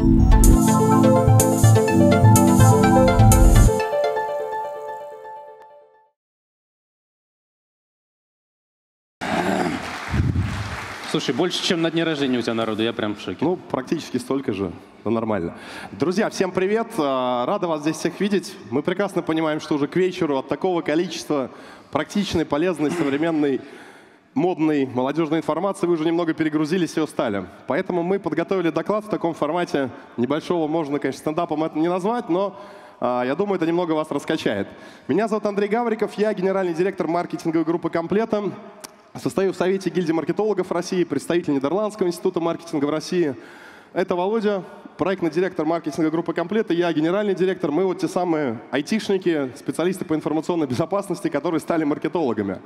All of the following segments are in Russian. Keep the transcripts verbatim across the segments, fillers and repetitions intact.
Слушай, больше, чем на дне рождения у тебя народу, я прям в шоке. Ну, практически столько же, но нормально. Друзья, всем привет, рада вас здесь всех видеть. Мы прекрасно понимаем, что уже к вечеру от такого количества практичной, полезной, современной, модной, молодежной информации вы уже немного перегрузились и устали. Поэтому мы подготовили доклад в таком формате небольшого, можно, конечно, стендапом это не назвать, но я думаю, это немного вас раскачает. Меня зовут Андрей Гавриков, я генеральный директор маркетинговой группы «Комплета». Состою в Совете гильдии маркетологов России, представитель Нидерландского института маркетинга в России. Это Володя, проектный директор маркетинговой группы «Комплета», я генеральный директор. Мы вот те самые айтишники, специалисты по информационной безопасности, которые стали маркетологами.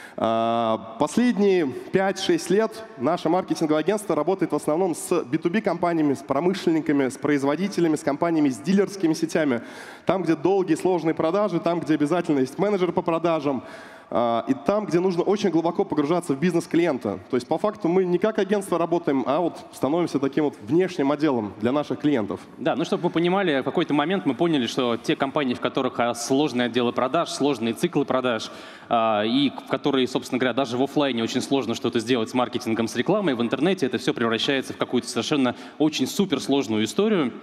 Последние пять-шесть лет наше маркетинговое агентство работает в основном с би ту би компаниями, с промышленниками, с производителями, с компаниями, с дилерскими сетями. Там, где долгие сложные продажи, там, где обязательно есть менеджер по продажам, и там, где нужно очень глубоко погружаться в бизнес клиента. То есть по факту мы не как агентство работаем, а вот становимся таким вот внешним отделом для наших клиентов. Да, ну чтобы вы понимали, в какой-то момент мы поняли, что те компании, в которых сложные отделы продаж, сложные циклы продаж, и в которые, собственно говоря, даже в офлайне очень сложно что-то сделать с маркетингом, с рекламой, в интернете это все превращается в какую-то совершенно очень суперсложную историю.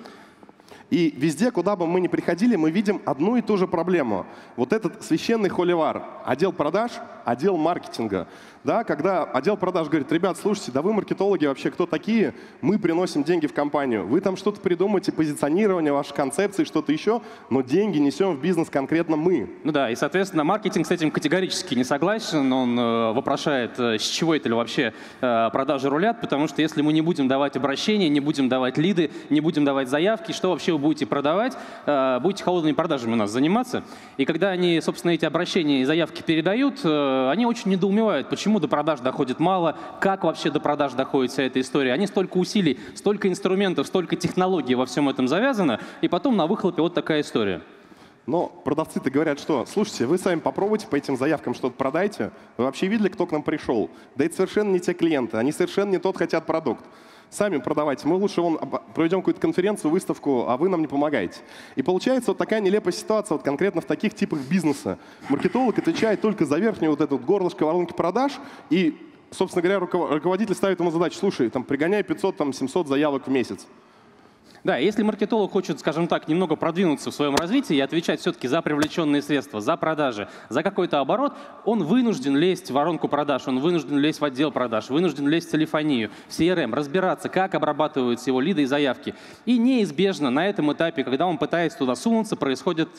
И везде, куда бы мы ни приходили, мы видим одну и ту же проблему. Вот этот священный холивар, отдел продаж, отдел маркетинга. Да, когда отдел продаж говорит: ребят, слушайте, да вы маркетологи вообще кто такие? Мы приносим деньги в компанию. Вы там что-то придумаете, позиционирование, ваши концепции, что-то еще, но деньги несем в бизнес конкретно мы. Ну да, и, соответственно, маркетинг с этим категорически не согласен. Он э, вопрошает, э, с чего это ли вообще э, продажи рулят, потому что если мы не будем давать обращения, не будем давать лиды, не будем давать заявки, что вообще вы будете продавать? Э, будете холодными продажами у нас заниматься. И когда они, собственно, эти обращения и заявки передают, э, они очень недоумевают, почему Почему до продаж доходит мало, как вообще до продаж доходит вся эта история. Они столько усилий, столько инструментов, столько технологий во всем этом завязано, и потом на выхлопе вот такая история. Но продавцы-то говорят, что, слушайте, вы сами попробуйте по этим заявкам что-то продайте. Вы вообще видели, кто к нам пришел? Да это совершенно не те клиенты, они совершенно не тот хотят продукт. Сами продавайте. Мы лучше вон проведем какую-то конференцию, выставку, а вы нам не помогаете. И получается вот такая нелепая ситуация вот конкретно в таких типах бизнеса. Маркетолог отвечает только за верхнюю вот эту вот горлышко воронки продаж, и, собственно говоря, руководитель ставит ему задачу: слушай, там, пригоняй пятьсот-семьсот заявок в месяц. Да, если маркетолог хочет, скажем так, немного продвинуться в своем развитии и отвечать все-таки за привлеченные средства, за продажи, за какой-то оборот, он вынужден лезть в воронку продаж, он вынужден лезть в отдел продаж, вынужден лезть в телефонию, в си эр эм, разбираться, как обрабатываются его лиды и заявки. И неизбежно на этом этапе, когда он пытается туда сунуться, происходит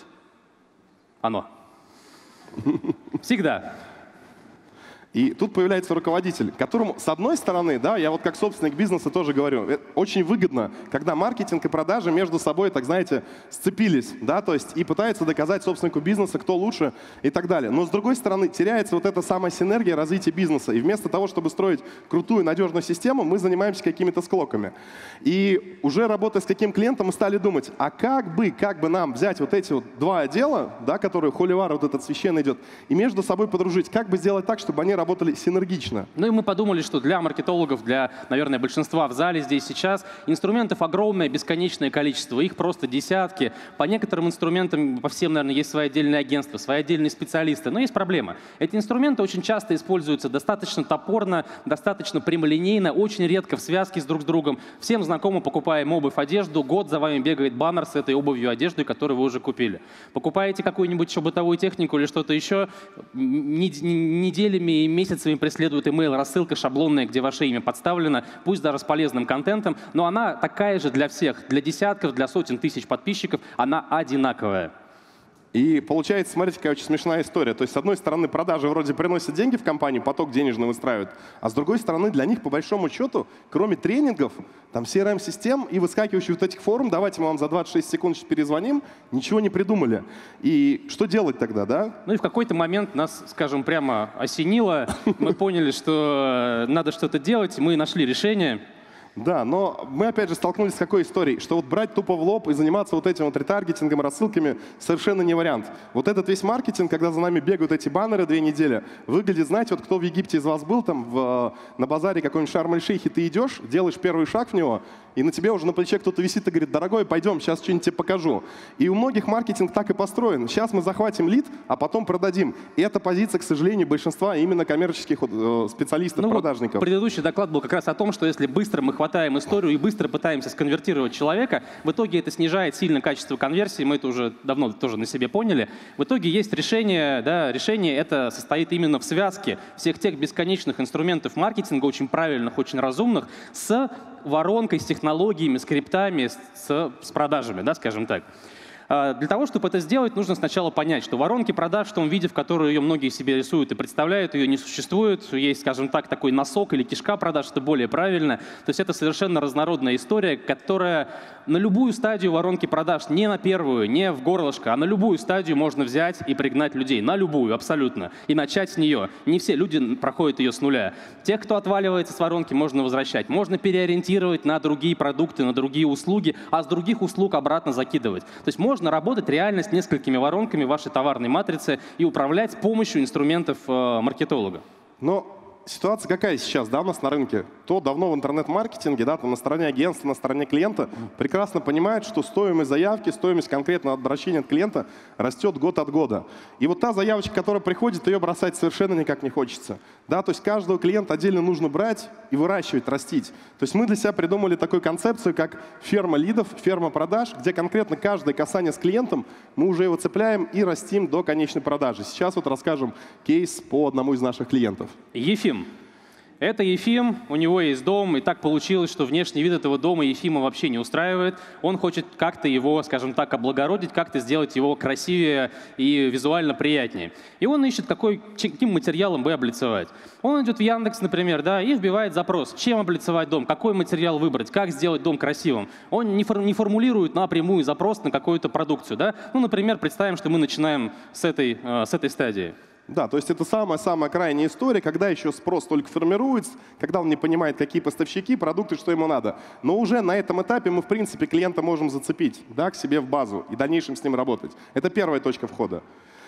оно. Всегда. И тут появляется руководитель, которому, с одной стороны, да, я вот как собственник бизнеса тоже говорю, очень выгодно, когда маркетинг и продажи между собой, так знаете, сцепились, да, то есть и пытаются доказать собственнику бизнеса, кто лучше и так далее. Но с другой стороны, теряется вот эта самая синергия развития бизнеса. И вместо того, чтобы строить крутую, надежную систему, мы занимаемся какими-то склоками. И уже работая с каким клиентом, мы стали думать, а как бы, как бы нам взять вот эти вот два отдела, да, которые холивар вот этот священный идет, и между собой подружить, как бы сделать так, чтобы они работали синергично. Ну и мы подумали, что для маркетологов, для, наверное, большинства в зале здесь сейчас, инструментов огромное, бесконечное количество. Их просто десятки. По некоторым инструментам, по всем, наверное, есть свои отдельные агентства, свои отдельные специалисты. Но есть проблема. Эти инструменты очень часто используются достаточно топорно, достаточно прямолинейно, очень редко в связке с друг с другом. Всем знакомо: покупаем обувь, одежду, год за вами бегает баннер с этой обувью, одеждой, которую вы уже купили. Покупаете какую-нибудь еще бытовую технику или что-то еще, неделями и месяцами преследует имейл, рассылка шаблонная, где ваше имя подставлено, пусть даже с полезным контентом, но она такая же для всех, для десятков, для сотен тысяч подписчиков, она одинаковая. И получается, смотрите, какая очень смешная история. То есть, с одной стороны, продажи вроде приносят деньги в компанию, поток денежный выстраивают, а с другой стороны, для них, по большому счету, кроме тренингов, там, си эр эм-систем и выскакивающих вот этих форум, давайте мы вам за двадцать шесть секунд перезвоним, ничего не придумали. И что делать тогда, да? Ну и в какой-то момент нас, скажем, прямо осенило, мы поняли, что надо что-то делать, мы нашли решение. Да, но мы опять же столкнулись с какой историей, что вот брать тупо в лоб и заниматься вот этим вот ретаргетингом, рассылками совершенно не вариант. Вот этот весь маркетинг, когда за нами бегают эти баннеры две недели, выглядит, знаете, вот кто в Египте из вас был там в, на базаре какой-нибудь Шарм-эль-Шейхе, ты идешь, делаешь первый шаг в него, и на тебе уже на плече кто-то висит и говорит: дорогой, пойдем, сейчас что-нибудь тебе покажу. И у многих маркетинг так и построен. Сейчас мы захватим лид, а потом продадим. И эта позиция, к сожалению, большинства именно коммерческих э, специалистов, ну, продажников. Вот предыдущий доклад был как раз о том, что если быстро мы хватаем историю и быстро пытаемся сконвертировать человека, в итоге это снижает сильно качество конверсии, мы это уже давно тоже на себе поняли. В итоге есть решение, да, решение это состоит именно в связке всех тех бесконечных инструментов маркетинга, очень правильных, очень разумных, с воронкой, с технологиями, скриптами, с, с продажами, да, скажем так. Для того, чтобы это сделать, нужно сначала понять, что воронки продаж в том виде, в котором ее многие себе рисуют и представляют, ее не существует. Есть, скажем так, такой носок или кишка продаж, что более правильно. То есть это совершенно разнородная история, которая на любую стадию воронки продаж, не на первую, не в горлышко, а на любую стадию можно взять и пригнать людей. На любую, абсолютно. И начать с нее. Не все люди проходят ее с нуля. Тех, кто отваливается с воронки, можно возвращать. Можно переориентировать на другие продукты, на другие услуги, а с других услуг обратно закидывать. То есть можно Можно работать реально с несколькими воронками вашей товарной матрицы и управлять с помощью инструментов э, маркетолога. Но ситуация какая сейчас, да, у нас на рынке? Кто давно в интернет-маркетинге, да, там на стороне агентства, на стороне клиента, прекрасно понимает, что стоимость заявки, стоимость конкретного обращения от клиента растет год от года. И вот та заявочка, которая приходит, ее бросать совершенно никак не хочется. Да, то есть каждого клиента отдельно нужно брать и выращивать, растить. То есть мы для себя придумали такую концепцию, как ферма лидов, ферма продаж, где конкретно каждое касание с клиентом мы уже его цепляем и растим до конечной продажи. Сейчас вот расскажем кейс по одному из наших клиентов. Ефим. Это Ефим, у него есть дом, и так получилось, что внешний вид этого дома Ефима вообще не устраивает. Он хочет как-то его, скажем так, облагородить, как-то сделать его красивее и визуально приятнее. И он ищет, какой, каким материалом бы облицевать. Он идет в Яндекс, например, да, и вбивает запрос, чем облицевать дом, какой материал выбрать, как сделать дом красивым. Он не, фор не формулирует напрямую запрос на какую-то продукцию. Да? Ну, например, представим, что мы начинаем с этой, э, с этой стадии. Да, то есть это самая-самая крайняя история, когда еще спрос только формируется, когда он не понимает, какие поставщики, продукты, что ему надо. Но уже на этом этапе мы, в принципе, клиента можем зацепить, да, к себе в базу и в дальнейшем с ним работать. Это первая точка входа.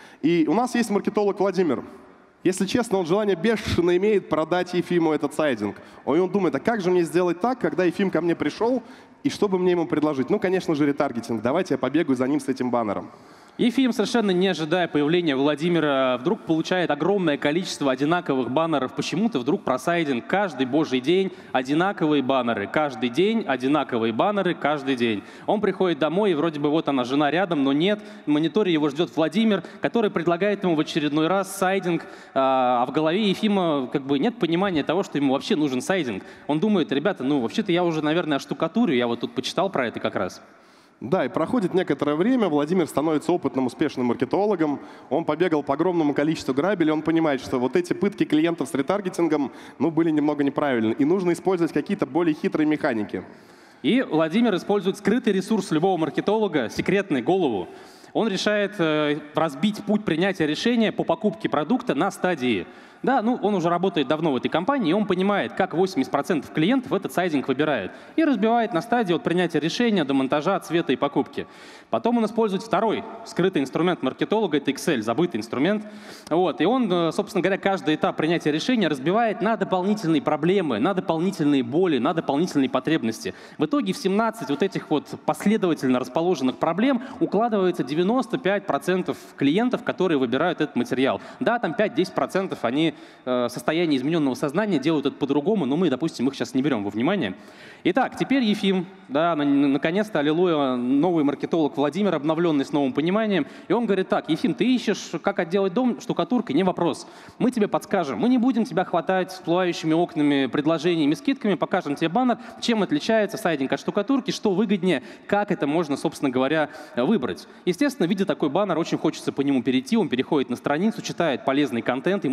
И у нас есть маркетолог Владимир. Если честно, он желание бешено имеет продать Ефиму этот сайдинг. И он думает, а как же мне сделать так, когда Ефим ко мне пришел, и что бы мне ему предложить? Ну, конечно же, ретаргетинг. Давайте я побегаю за ним с этим баннером. Ефим, совершенно не ожидая появления Владимира, вдруг получает огромное количество одинаковых баннеров. Почему-то вдруг про сайдинг каждый божий день одинаковые баннеры. Каждый день одинаковые баннеры, каждый день. Он приходит домой, и вроде бы вот она, жена рядом, но нет. В мониторе его ждет Владимир, который предлагает ему в очередной раз сайдинг. А в голове Ефима как бы нет понимания того, что ему вообще нужен сайдинг. Он думает, ребята, ну вообще-то я уже, наверное, оштукатурю, я вот тут почитал про это как раз. Да, и проходит некоторое время, Владимир становится опытным, успешным маркетологом, он побегал по огромному количеству грабелей, он понимает, что вот эти пытки клиентов с ретаргетингом, ну, были немного неправильны, и нужно использовать какие-то более хитрые механики. И Владимир использует скрытый ресурс любого маркетолога, секретный, голову. Он решает э, разбить путь принятия решения по покупке продукта на стадии. Да, ну он уже работает давно в этой компании, и он понимает, как восемьдесят процентов клиентов этот сайдинг выбирает. И разбивает на стадии от принятия решения до монтажа, цвета и покупки. Потом он использует второй скрытый инструмент маркетолога, это Excel, забытый инструмент. Вот, и он, собственно говоря, каждый этап принятия решения разбивает на дополнительные проблемы, на дополнительные боли, на дополнительные потребности. В итоге в семнадцать вот этих вот последовательно расположенных проблем укладывается девяносто пять процентов клиентов, которые выбирают этот материал. Да, там пять-десять процентов они в состоянии измененного сознания делают это по-другому, но мы, допустим, их сейчас не берем во внимание. Итак, теперь Ефим, да, наконец-то, аллилуйя, новый маркетолог Владимир, обновленный с новым пониманием, и он говорит так: Ефим, ты ищешь, как отделать дом штукатуркой, не вопрос. Мы тебе подскажем, мы не будем тебя хватать всплывающими окнами, предложениями, скидками, покажем тебе баннер, чем отличается сайдинг от штукатурки, что выгоднее, как это можно, собственно говоря, выбрать. Естественно, видя такой баннер, очень хочется по нему перейти, он переходит на страницу, читает полезный контент, ему ничего не продают.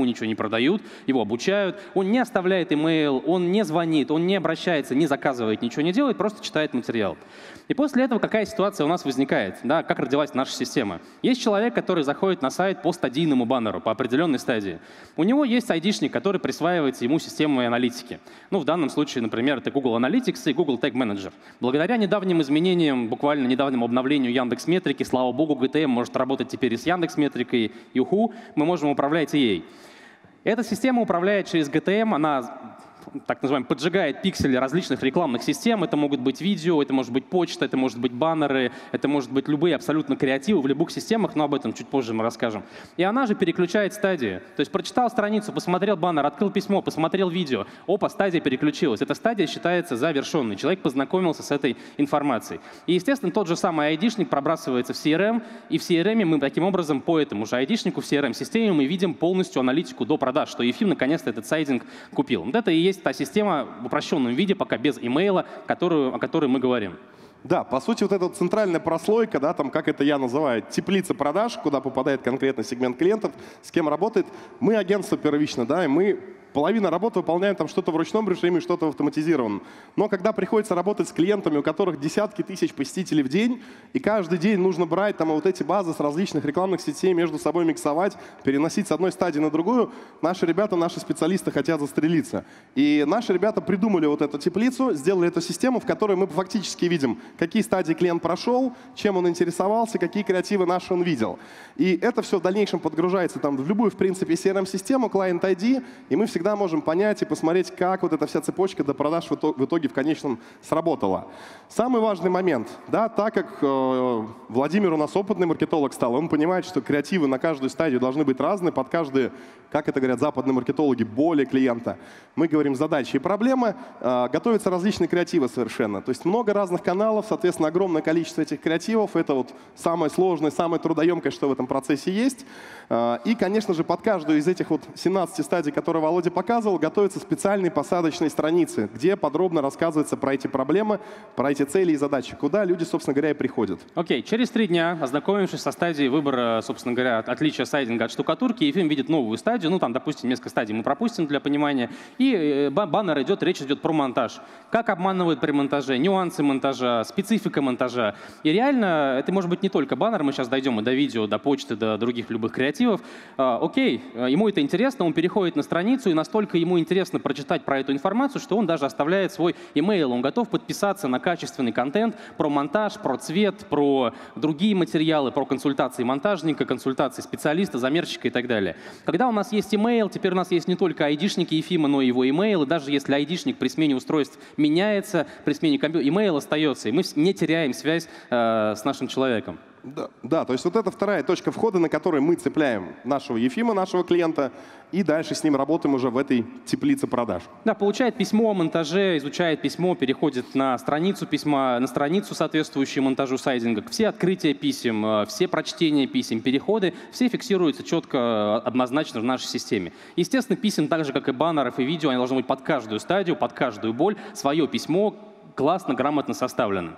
продают, его обучают, он не оставляет имейл, он не звонит, он не обращается, не заказывает, ничего не делает, просто читает материал. И после этого какая ситуация у нас возникает, да, как родилась наша система? Есть человек, который заходит на сайт по стадийному баннеру, по определенной стадии. У него есть айдишник, который присваивается ему системой аналитики. Ну, в данном случае, например, это Google Analytics и Google Tag Manager. Благодаря недавним изменениям, буквально недавнему обновлению Яндекс.Метрики, слава богу, джи ти эм может работать теперь и с Яндекс.Метрикой, юху, мы можем управлять и ей. Эта система управляет через джи ти эм, она так называемый, поджигает пиксели различных рекламных систем. Это могут быть видео, это может быть почта, это может быть баннеры, это может быть любые абсолютно креативы в любых системах, но об этом чуть позже мы расскажем. И она же переключает стадии. То есть прочитал страницу, посмотрел баннер, открыл письмо, посмотрел видео. Опа, стадия переключилась. Эта стадия считается завершенной. Человек познакомился с этой информацией. И, естественно, тот же самый айдишник пробрасывается в си эр эм, и в си эр эм мы таким образом по этому же айдишнику в си эр эм-системе мы видим полностью аналитику до продаж, что Ефим наконец-то этот сайдинг купил. Вот это и есть та система в упрощенном виде, пока без имейла, которую, о которой мы говорим. Да, по сути, вот эта вот центральная прослойка, да, там, как это я называю, теплица продаж, куда попадает конкретный сегмент клиентов, с кем работает. Мы агентство первично, да, и мы половина работы выполняем там что-то в ручном режиме, что-то в автоматизированном. Но когда приходится работать с клиентами, у которых десятки тысяч посетителей в день, и каждый день нужно брать там вот эти базы с различных рекламных сетей, между собой миксовать, переносить с одной стадии на другую, наши ребята, наши специалисты хотят застрелиться. И наши ребята придумали вот эту теплицу, сделали эту систему, в которой мы фактически видим, какие стадии клиент прошел, чем он интересовался, какие креативы наши он видел. И это все в дальнейшем подгружается там в любую, в принципе, си эр эм-систему, Client ай ди, и мы всегда можем понять и посмотреть, как вот эта вся цепочка до продаж в итоге в конечном сработала. Самый важный момент, да, так как э, Владимир у нас опытный маркетолог стал, он понимает, что креативы на каждую стадию должны быть разные, под каждые, как это говорят западные маркетологи, боли клиента. Мы говорим задачи и проблемы, э, готовятся различные креативы совершенно. То есть много разных каналов, соответственно, огромное количество этих креативов. Это вот самое сложное, самое трудоемкое, что в этом процессе есть. Э, и, конечно же, под каждую из этих вот семнадцати стадий, которые Володя показывал, готовятся специальные посадочные страницы, где подробно рассказывается про эти проблемы, про эти цели и задачи, куда люди, собственно говоря, и приходят. Окей, okay. Через три дня, ознакомившись со стадией выбора, собственно говоря, отличия сайдинга от штукатурки, Ефим видит новую стадию, ну там, допустим, несколько стадий мы пропустим для понимания, и баннер идет, речь идет про монтаж. Как обманывают при монтаже, нюансы монтажа, специфика монтажа. И реально, это может быть не только баннер, мы сейчас дойдем и до видео, до почты, до других любых креативов. А, окей, ему это интересно, он переходит на страницу, и настолько ему интересно прочитать про эту информацию, что он даже оставляет свой имейл, он готов подписаться на качественный контент про монтаж, про цвет, про другие материалы, про консультации монтажника, консультации специалиста, замерщика и так далее. Когда у нас есть имейл, теперь у нас есть не только айдишники Ефима, но и его имейл, и даже если айдишник при смене устройств меняется, при смене компьютера, имейл остается, и мы не теряем связь э, с нашим человеком. Да, да, то есть вот это вторая точка входа, на которой мы цепляем нашего Ефима, нашего клиента, и дальше с ним работаем уже в этой теплице продаж. Да, получает письмо о монтаже, изучает письмо, переходит на страницу письма, на страницу, соответствующую монтажу сайдинга. Все открытия писем, все прочтения писем, переходы, все фиксируются четко, однозначно в нашей системе. Естественно, писем, так же, как и баннеров и видео, они должны быть под каждую стадию, под каждую боль. Свое письмо классно, грамотно составлено.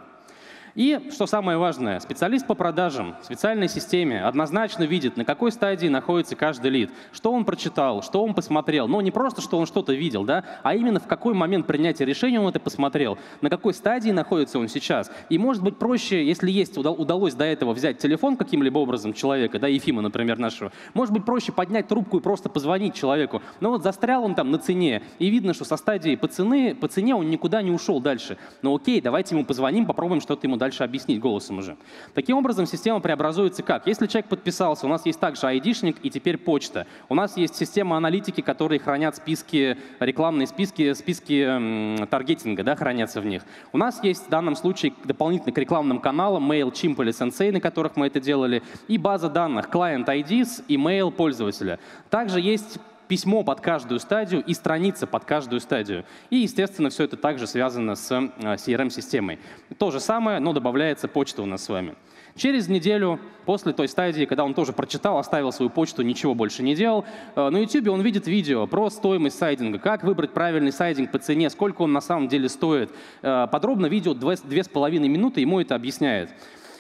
И, что самое важное, специалист по продажам в специальной системе однозначно видит, на какой стадии находится каждый лид, что он прочитал, что он посмотрел. Но не просто, что он что-то видел, да, а именно в какой момент принятия решения он это посмотрел, на какой стадии находится он сейчас. И может быть проще, если есть, удалось до этого взять телефон каким-либо образом человека, да, Ефима, например, нашего, может быть проще поднять трубку и просто позвонить человеку. Но вот застрял он там на цене, и видно, что со стадии по, цены, по цене он никуда не ушел дальше. Ну окей, давайте ему позвоним, попробуем что-то ему дальше объяснить голосом уже. Таким образом, система преобразуется как? Если человек подписался, у нас есть также айдишник и теперь почта. У нас есть система аналитики, которые хранят списки, рекламные списки, списки м, таргетинга, да, хранятся в них. У нас есть в данном случае дополнительно к рекламным каналам MailChimp или Sensei, на которых мы это делали, и база данных Client ай ди, email пользователя. Также есть письмо под каждую стадию и страница под каждую стадию. И, естественно, все это также связано с си эр эм-системой. То же самое, но добавляется почта у нас с вами. Через неделю после той стадии, когда он тоже прочитал, оставил свою почту, ничего больше не делал, на YouTube он видит видео про стоимость сайдинга, как выбрать правильный сайдинг по цене, сколько он на самом деле стоит. Подробно видео две с половиной минуты ему это объясняет.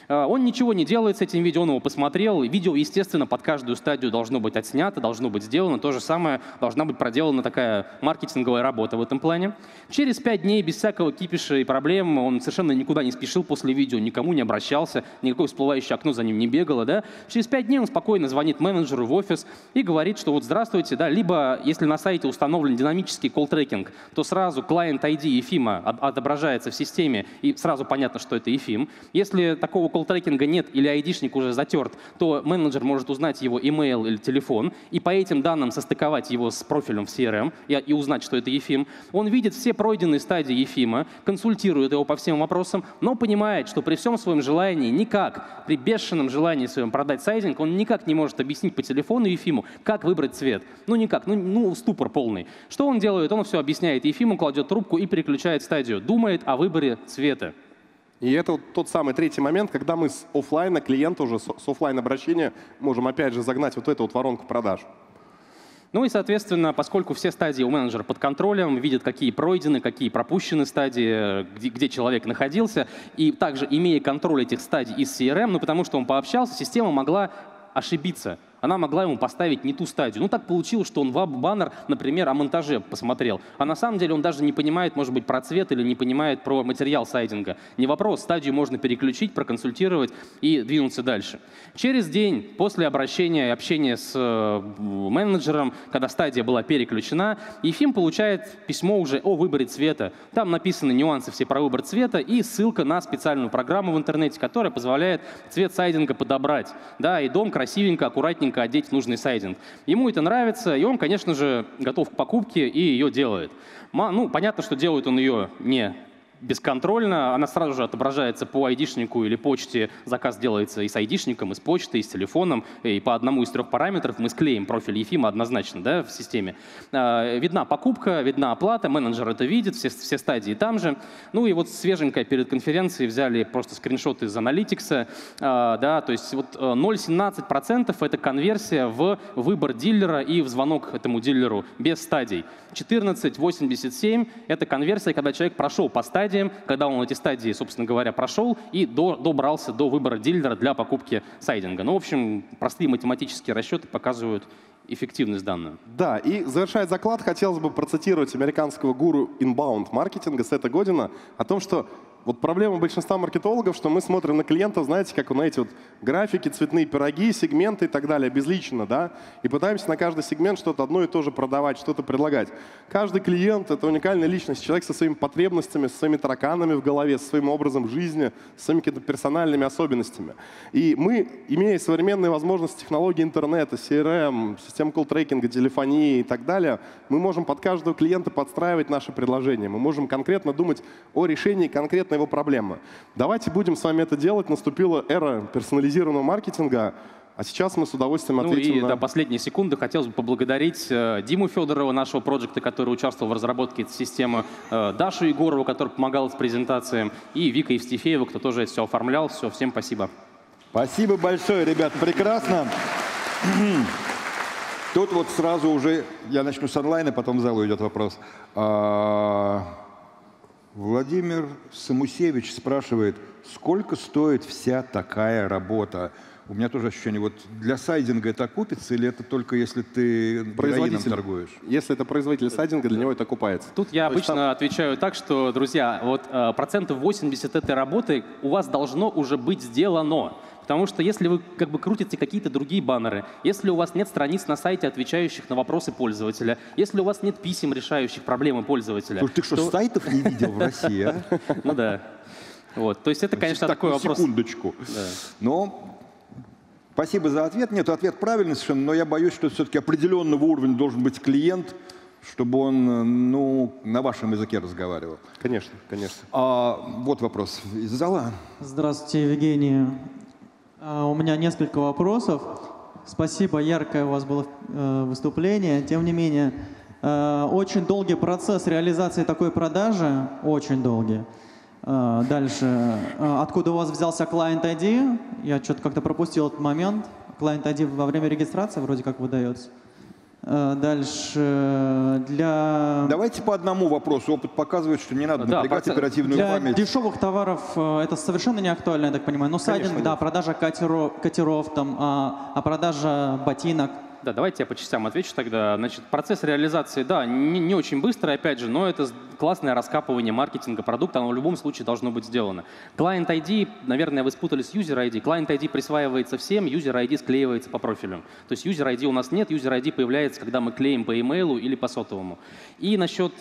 Он ничего не делает с этим видео, он его посмотрел. Видео, естественно, под каждую стадию должно быть отснято, должно быть сделано. То же самое должна быть проделана такая маркетинговая работа в этом плане. Через пять дней без всякого кипиша и проблем он совершенно никуда не спешил после видео, никому не обращался, никакое всплывающее окно за ним не бегало. Да? Через пять дней он спокойно звонит менеджеру в офис и говорит, что вот здравствуйте, да, либо если на сайте установлен динамический колл-трекинг, то сразу client ай ди Ефима отображается в системе и сразу понятно, что это Ефим. Если такого колл-трекинга нет или айдишник уже затерт, то менеджер может узнать его имейл или телефон и по этим данным состыковать его с профилем в си эр эм и, и узнать, что это Ефим. Он видит все пройденные стадии Ефима, консультирует его по всем вопросам, но понимает, что при всем своем желании никак, при бешеном желании своем продать сайдинг, он никак не может объяснить по телефону Ефиму, как выбрать цвет. Ну никак, ну, ну ступор полный. Что он делает? Он все объясняет Ефиму, кладет трубку и переключает стадию. Думает о выборе цвета. И это вот тот самый третий момент, когда мы с офлайна клиента уже, с офлайн обращения можем опять же загнать вот эту вот воронку продаж. Ну и, соответственно, поскольку все стадии у менеджера под контролем, видят, какие пройдены, какие пропущены стадии, где, где человек находился, и также, имея контроль этих стадий из си эр эм, ну потому что он пообщался, система могла ошибиться. Она могла ему поставить не ту стадию. Ну, так получилось, что он веб-баннер, например, о монтаже посмотрел. А на самом деле он даже не понимает, может быть, про цвет или не понимает про материал сайдинга. Не вопрос, стадию можно переключить, проконсультировать и двинуться дальше. Через день после обращения и общения с э, менеджером, когда стадия была переключена, Ефим получает письмо уже о выборе цвета. Там написаны нюансы все про выбор цвета и ссылка на специальную программу в интернете, которая позволяет цвет сайдинга подобрать. Да, и дом красивенько, аккуратненько одеть в нужный сайдинг. Ему это нравится, и он, конечно же, готов к покупке и ее делает. Ну, понятно, что делает он ее не бесконтрольно, она сразу же отображается по айдишнику или почте, заказ делается и с айдишником, и с почтой, и с телефоном, и по одному из трех параметров мы склеим профиль Ефима однозначно, да, в системе. Э, видна покупка, видна оплата, менеджер это видит, все, все стадии там же. Ну и вот свеженькая перед конференцией взяли просто скриншот из Analytics, э, да, то есть вот ноль целых семнадцать сотых процента это конверсия в выбор дилера и в звонок этому дилеру без стадий. четырнадцать целых восемьдесят семь сотых это конверсия, когда человек прошел по стадиям, когда он эти стадии, собственно говоря, прошел и до, добрался до выбора дилера для покупки сайдинга. Ну, в общем, простые математические расчеты показывают эффективность данную. Да, и завершая заклад, хотелось бы процитировать американского гуру инбаунд-маркетинга Сета Година о том, что вот проблема большинства маркетологов, что мы смотрим на клиентов, знаете, как на эти вот графики, цветные пироги, сегменты и так далее, безлично, да, и пытаемся на каждый сегмент что-то одно и то же продавать, что-то предлагать. Каждый клиент — это уникальная личность, человек со своими потребностями, со своими тараканами в голове, со своим образом жизни, со своими какими-то персональными особенностями. И мы, имея современные возможности технологий интернета, си эр эм, систем колл-трекинга, телефонии и так далее, мы можем под каждого клиента подстраивать наши предложения, мы можем конкретно думать о решении конкретно его проблемы. Давайте будем с вами это делать. Наступила эра персонализированного маркетинга, а сейчас мы с удовольствием ответим ну и на... до последней секунды хотелось бы поблагодарить э, Диму Федорова, нашего проекта, который участвовал в разработке этой системы, э, Дашу Егорову, который помогал с презентацией, и Вика Евстифеева, кто тоже это все оформлял. Все, всем спасибо. Спасибо большое, ребят, прекрасно. Тут вот сразу уже, я начну с онлайна, потом в залу идет вопрос. Владимир Самусевич спрашивает, сколько стоит вся такая работа? У меня тоже ощущение, вот для сайдинга это окупится или это только если ты героином торгуешь? Если это производитель сайдинга, для него это окупается. Тут я То обычно там... отвечаю так, что, друзья, вот э, процентов восемьдесят этой работы у вас должно уже быть сделано. Потому что если вы как бы крутите какие-то другие баннеры, если у вас нет страниц на сайте, отвечающих на вопросы пользователя, если у вас нет писем, решающих проблемы пользователя... Слушай, ты что, то... сайтов не видел в России, а? Ну да. Вот. То есть это, конечно, такой вопрос... Секундочку. Но спасибо за ответ. Нет, ответ правильный совершенно, но я боюсь, что все-таки определенного уровня должен быть клиент, чтобы он, ну, на вашем языке разговаривал. Конечно, конечно. А, вот вопрос из зала. Здравствуйте, Евгений. У меня несколько вопросов. Спасибо, яркое у вас было выступление. Тем не менее, очень долгий процесс реализации такой продажи, очень долгий. Дальше, откуда у вас взялся Client ай ди? Я что-то как-то пропустил этот момент. Client ай ди во время регистрации вроде как выдается. Дальше для... Давайте по одному вопросу. Опыт показывает, что не надо да, напрягать по... оперативную для память. Для дешевых товаров это совершенно не актуально, я так понимаю. Но сайдинг, да, продажа катеров, катеров там, а, а продажа ботинок. Да, давайте я по частям отвечу тогда. Значит, процесс реализации, да, не, не очень быстрый, опять же, но это классное раскапывание маркетинга продукта, оно в любом случае должно быть сделано. Client ай ди, наверное, вы спутали с User ай ди. Client ай ди присваивается всем, User ай ди склеивается по профилю. То есть User ай ди у нас нет, User ай ди появляется, когда мы клеим по имейлу или по сотовому. И насчет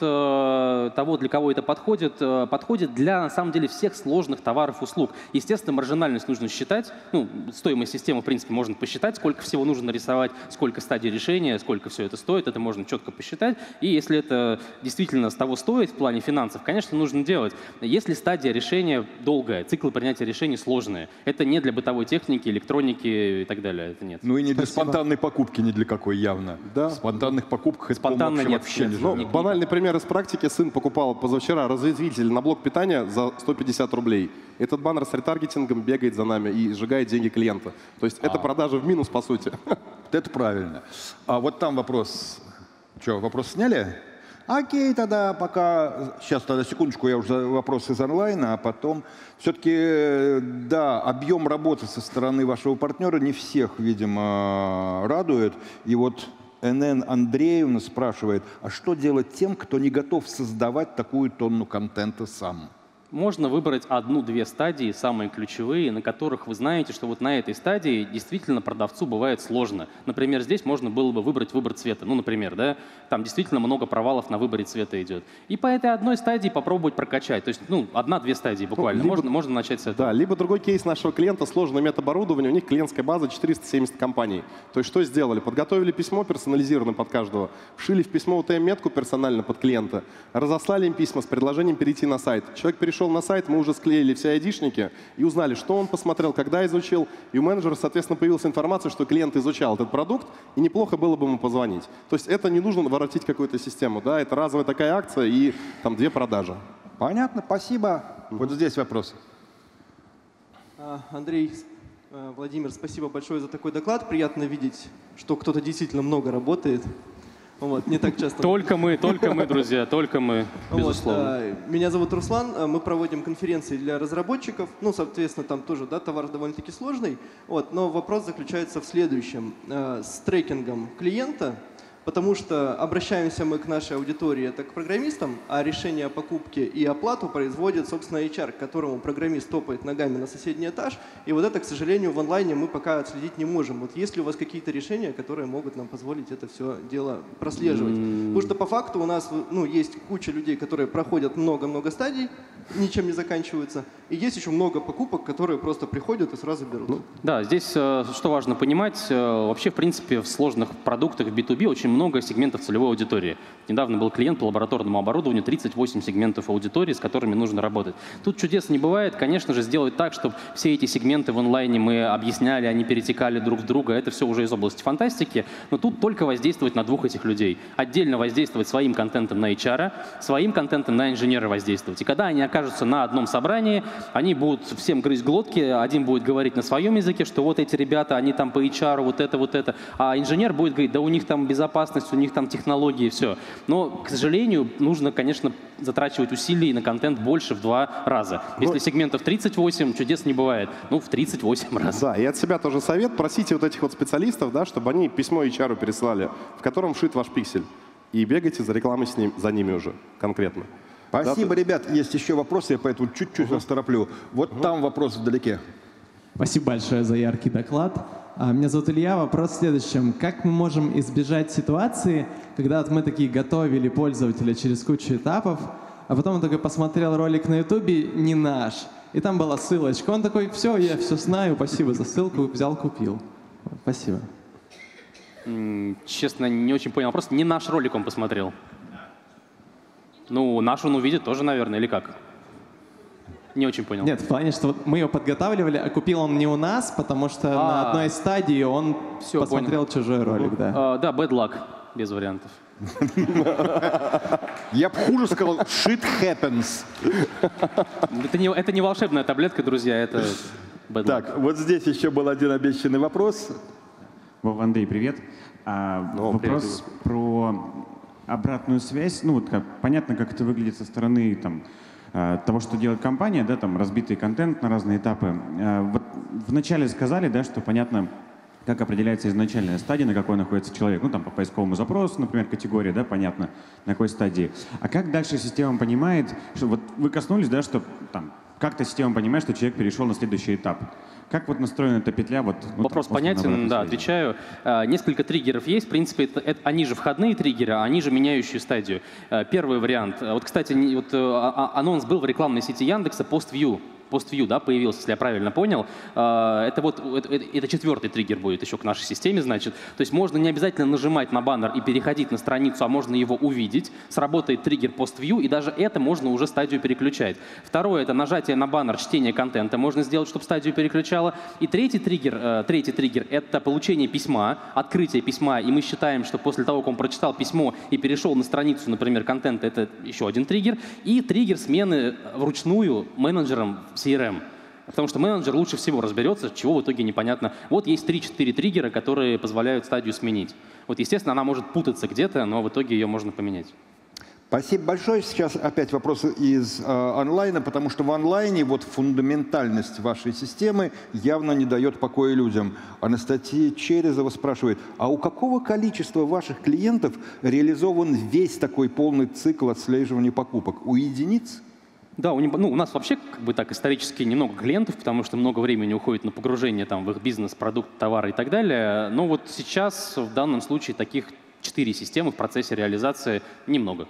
э, того, для кого это подходит, э, подходит для, на самом деле, всех сложных товаров и услуг. Естественно, маржинальность нужно считать, ну, стоимость системы, в принципе, можно посчитать, сколько всего нужно нарисовать, сколько сколько стадий решения, сколько все это стоит, это можно четко посчитать. И если это действительно с того стоит в плане финансов, конечно, нужно делать. Если стадия решения долгая, циклы принятия решений сложные, это не для бытовой техники, электроники и так далее. Это нет. Ну и не для Спасибо. Спонтанной покупки, ни для какой явно. Да. В спонтанных покупках это, Спонтанно нет, вообще нет. не Ну, живет. банальный пример из практики. Сын покупал позавчера разветвитель на блок питания за сто пятьдесят рублей. Этот баннер с ретаргетингом бегает за нами и сжигает деньги клиента. То есть это продажа в минус, по сути. Это правильно. А вот там вопрос. Что, вопрос сняли? Окей, тогда пока... Сейчас, тогда секундочку, я уже вопрос из онлайна, а потом... Все-таки, да, объем работы со стороны вашего партнера не всех, видимо, радует. И вот эн эн Андреевна спрашивает, а что делать тем, кто не готов создавать такую тонну контента сам? Можно выбрать одну-две стадии, самые ключевые, на которых вы знаете, что вот на этой стадии действительно продавцу бывает сложно. Например, здесь можно было бы выбрать выбор цвета. Ну, например, да, там действительно много провалов на выборе цвета идет. И по этой одной стадии попробовать прокачать. То есть, ну, одна-две стадии буквально. либо, можно, можно начать с этого. Да, либо другой кейс нашего клиента, сложное медоборудование, у них клиентская база четыреста семьдесят компаний. То есть что сделали? Подготовили письмо персонализированно под каждого, вшили в письмо ю ти эм-метку персонально под клиента, разослали им письма с предложением перейти на сайт. Человек перешел на сайт, мы уже склеили все айдишники и узнали, что он посмотрел, когда изучил. И у менеджера, соответственно, появилась информация, что клиент изучал этот продукт, и неплохо было бы ему позвонить. То есть это не нужно воротить какую-то систему, да, это разовая такая акция и там две продажи. Понятно, спасибо. Вот здесь вопрос. Андрей, Владимир, спасибо большое за такой доклад. Приятно видеть, что кто-то действительно много работает. Вот, не так часто. Только мы, только мы, друзья, только мы, безусловно. Вот, меня зовут Руслан, мы проводим конференции для разработчиков. Ну, соответственно, там тоже, да, товар довольно-таки сложный. Вот, но вопрос заключается в следующем. С трекингом клиента, потому что обращаемся мы к нашей аудитории, это к программистам, а решение о покупке и оплату производит, собственно, эйч ар, к которому программист топает ногами на соседний этаж. И вот это, к сожалению, в онлайне мы пока отследить не можем. Вот есть ли у вас какие-то решения, которые могут нам позволить это все дело прослеживать? Mm. Потому что по факту у нас, ну, есть куча людей, которые проходят много-много стадий, ничем не заканчиваются, и есть еще много покупок, которые просто приходят и сразу берут. Ну, да, здесь э, что важно понимать, э, вообще, в принципе, в сложных продуктах би ту би очень много сегментов целевой аудитории. Недавно был клиент по лабораторному оборудованию, тридцать восемь сегментов аудитории, с которыми нужно работать. Тут чудес не бывает, конечно же, сделать так, чтобы все эти сегменты в онлайне мы объясняли, они перетекали друг в друга, это все уже из области фантастики, но тут только воздействовать на двух этих людей. Отдельно воздействовать своим контентом на эйч ар, своим контентом на инженера воздействовать. И когда они окажутся на одном собрании, они будут всем грызть глотки, один будет говорить на своем языке, что вот эти ребята, они там по эйч ар, вот это, вот это, а инженер будет говорить, да у них там безопасность, у них там технологии, все. Но, к сожалению, нужно, конечно, затрачивать усилий на контент больше в два раза. Если Но... сегментов тридцать восемь, чудес не бывает. Ну, в тридцать восемь раз. Да, и от себя тоже совет. Просите вот этих вот специалистов, да, чтобы они письмо эйч ар переслали, в котором вшит ваш пиксель. И бегайте за рекламой с ним, за ними уже конкретно. Спасибо, да, ребят. Есть еще вопросы, я поэтому чуть-чуть угу. растороплю. Вот угу. там вопрос вдалеке. Спасибо большое за яркий доклад. Меня зовут Илья. Вопрос в следующем. Как мы можем избежать ситуации, когда вот мы такие готовили пользователя через кучу этапов, а потом он такой посмотрел ролик на ютубе не наш, и там была ссылочка. Он такой, все, я все знаю, спасибо за ссылку, взял, купил. Спасибо. Честно, не очень понял. Просто не наш ролик он посмотрел. Ну, наш он увидит тоже, наверное, или как? Не очень понял. Нет, в плане, что вот мы его подготавливали, а купил он не у нас, потому что а, на одной стадии он все, посмотрел понял. Чужой ролик. Да, а, да, bad luck, без вариантов. Я бы хуже сказал, shit happens. Это не, это не волшебная таблетка, друзья, это bad luck. Так, вот здесь еще был один обещанный вопрос. Вова, Андрей, привет. А, О, вопрос привет. про обратную связь. Ну, вот как, понятно, как это выглядит со стороны там, того, что делает компания, да, там разбитый контент на разные этапы. Вот вначале сказали, да, что понятно, как определяется изначальная стадия, на какой находится человек. Ну, там по поисковому запросу, например, категория, да, понятно, на какой стадии. А как дальше система понимает, что вот вы коснулись, да, что там как-то система понимает, что человек перешел на следующий этап. Как вот настроена эта петля? Вот, Вопрос вот, понятен, да, отвечаю. А, несколько триггеров есть. В принципе, это, это, они же входные триггеры, а они же меняющие стадию. А, первый вариант. Вот, кстати, не, вот, а, анонс был в рекламной сети Яндекса PostView. PostView, да, появился, если я правильно понял. Это вот это, это четвертый триггер будет еще к нашей системе, значит. То есть можно не обязательно нажимать на баннер и переходить на страницу, а можно его увидеть. Сработает триггер PostView, и даже это можно уже стадию переключать. Второе — это нажатие на баннер, чтение контента можно сделать, чтобы стадию переключало. И третий триггер, третий триггер — это получение письма, открытие письма, и мы считаем, что после того, как он прочитал письмо и перешел на страницу, например, контента, это еще один триггер. И триггер смены вручную менеджером си эр эм. Потому что менеджер лучше всего разберется, чего в итоге непонятно. Вот есть три-четыре триггера, которые позволяют стадию сменить. Вот, естественно, она может путаться где-то, но в итоге ее можно поменять. Спасибо большое. Сейчас опять вопросы из э, онлайна, потому что в онлайне вот фундаментальность вашей системы явно не дает покоя людям. Анастасия Черезова спрашивает, а у какого количества ваших клиентов реализован весь такой полный цикл отслеживания покупок? У единиц? Да, у, ну, у нас вообще как бы так исторически немного клиентов, потому что много времени уходит на погружение там, в их бизнес, продукт, товары и так далее. Но вот сейчас в данном случае таких четыре системы в процессе реализации немного.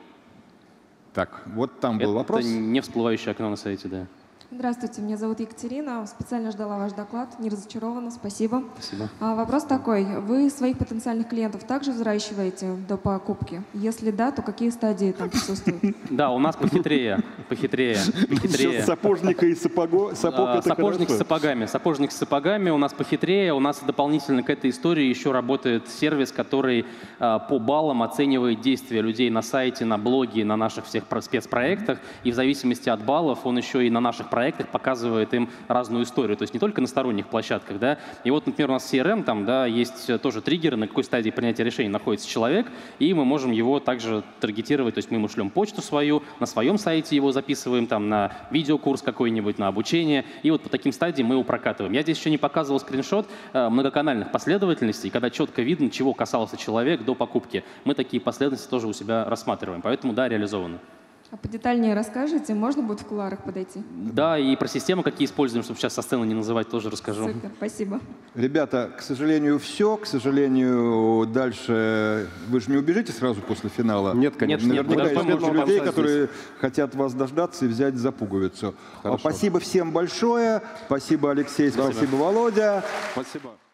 Так, вот там был Это вопрос. Это не всплывающее окно на сайте, да. Здравствуйте, меня зовут Екатерина. Специально ждала ваш доклад, не разочарована, спасибо. Спасибо. А, вопрос такой. Вы своих потенциальных клиентов также взращиваете до покупки? Если да, то какие стадии там присутствуют? Да, у нас похитрее, похитрее, похитрее. Сапожника и сапого, сапог это Сапожник с хорошо. сапогами. Сапожник с сапогами у нас похитрее. У нас дополнительно к этой истории еще работает сервис, который по баллам оценивает действия людей на сайте, на блоге, на наших всех спецпроектах. И в зависимости от баллов он еще и на наших проектах показывает им разную историю. То есть не только на сторонних площадках. Да? И вот, например, у нас в си эр эм там, да, есть тоже триггеры, на какой стадии принятия решений находится человек, и мы можем его также таргетировать. То есть мы ему шлем почту свою, на своем сайте его записываем, там, на видеокурс какой-нибудь, на обучение. И вот по таким стадиям мы его прокатываем. Я здесь еще не показывал скриншот э, многоканальных последовательностей, когда четко видно, чего касался человек до покупки. Мы такие последовательности тоже у себя рассматриваем. Поэтому, да, реализованы. А подетальнее расскажете? Можно будет в кулуарах подойти? Да, и про системы, какие используем, чтобы сейчас со сцены не называть, тоже расскажу. Супер, спасибо. Ребята, к сожалению, все. К сожалению, дальше вы же не убежите сразу после финала. Нет, конечно. Нет, Наверняка нет, есть мы куча должны людей, остаться которые хотят вас дождаться и взять за пуговицу. Хорошо. Спасибо всем большое. Спасибо, Алексей. Спасибо, Володя. Спасибо.